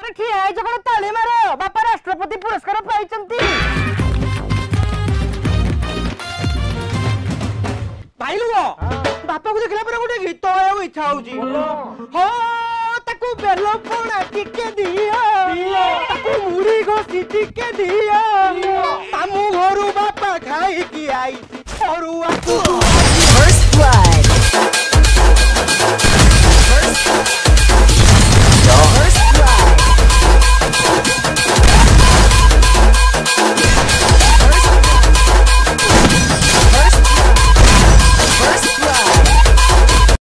अरे ठीक है जो ताली मारो बापा राष्ट्रपति पुरस्कार पाइचंती भाई लोग बापा को देखला पर गोटे गीत गाइବାକୁ इच्छा होउची हो ताकू बेलो पोणा टिके दियो ताकू मुड़ी घोसी टिके दियो मामू घरू बापा खाई की आई अरुआ